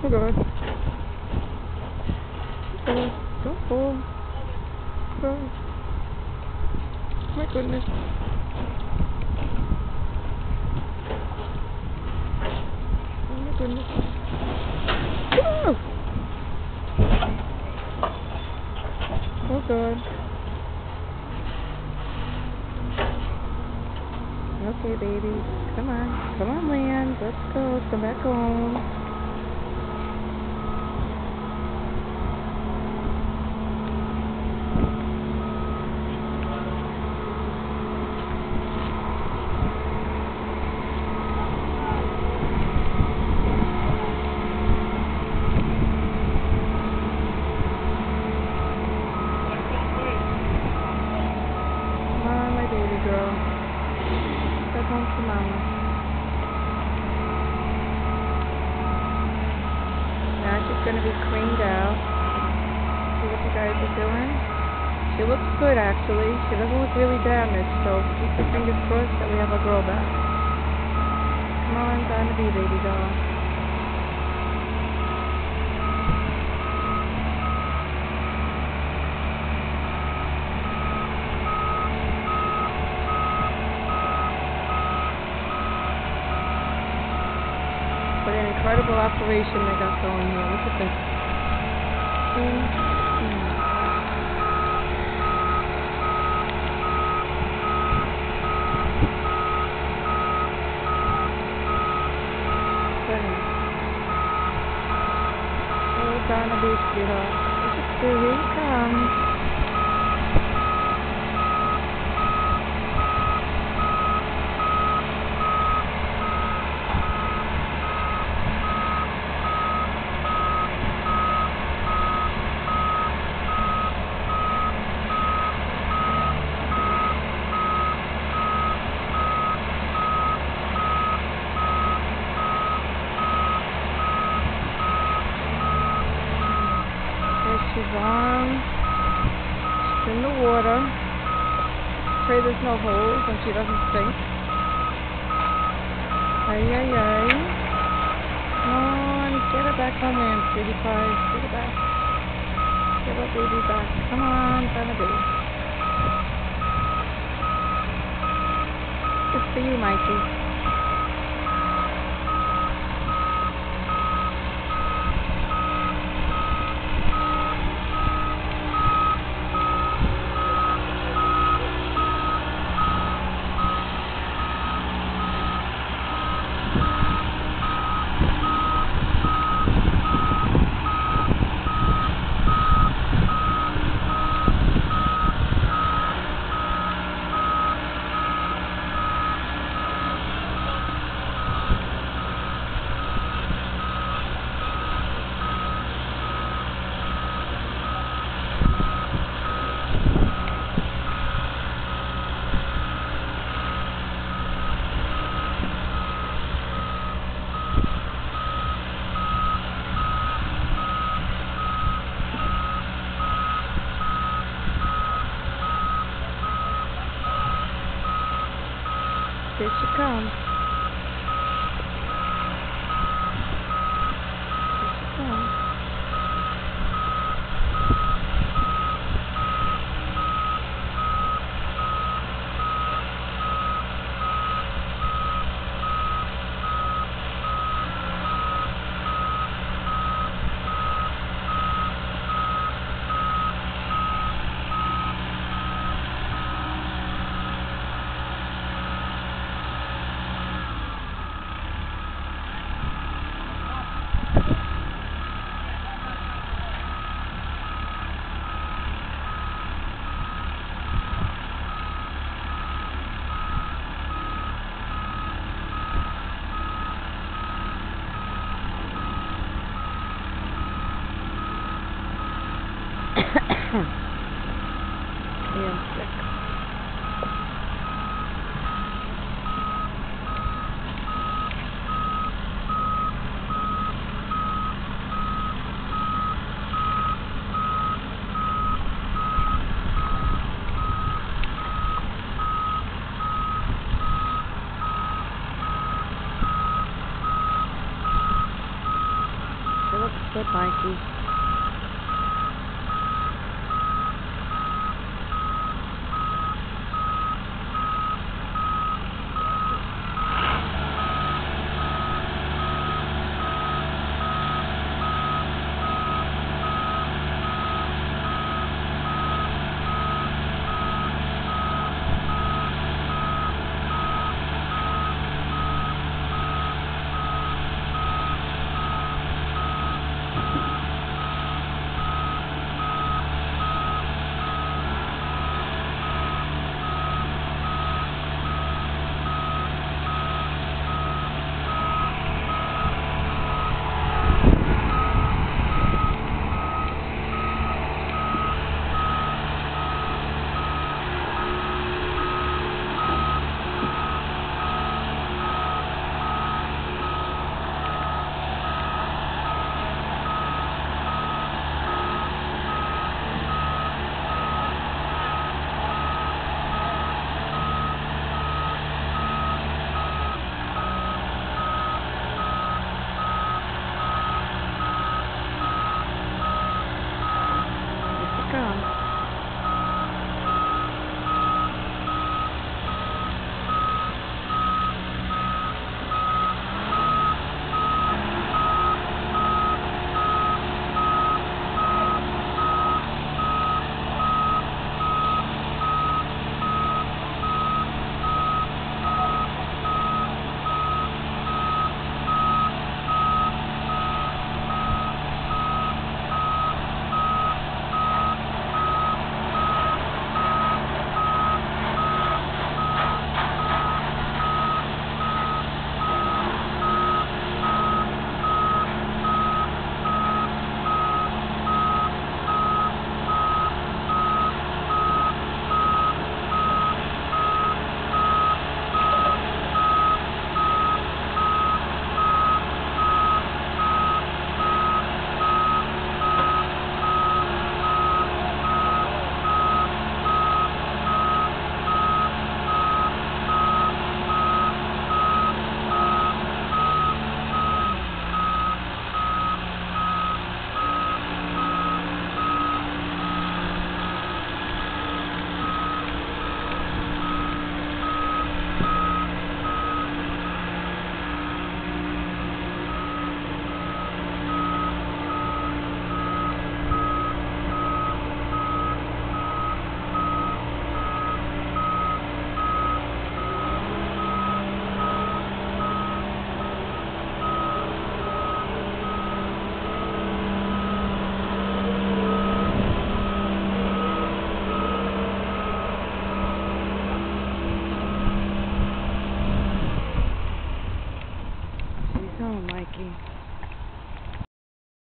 Oh God. Oh, don't fall. Oh, my goodness. Oh my goodness. Oh! Oh God. Okay, baby. Come on. Come on, Land. Let's go. Let's come back home. Come on, my baby girl. Back home to mama. Now she's going to be cleaned out. See what you guys are doing? She looks good, actually. She doesn't look really damaged, so keep your fingers crossed that we have our girl back. Come on, Barnaby, baby doll. What an incredible operation they got going here. Look at this. Oh, Barnaby, sweetheart. Look at you. Here he comes. She's on. She's in the water. Pray there's no holes and she doesn't sink. Ay, ay, ay. Come on, get her back on land, sweetie pie. Get her back. Get her baby back. Come on, Barnaby. It's for you, Mikey. Here she comes. Here she comes. I am sick. Good, Mikey.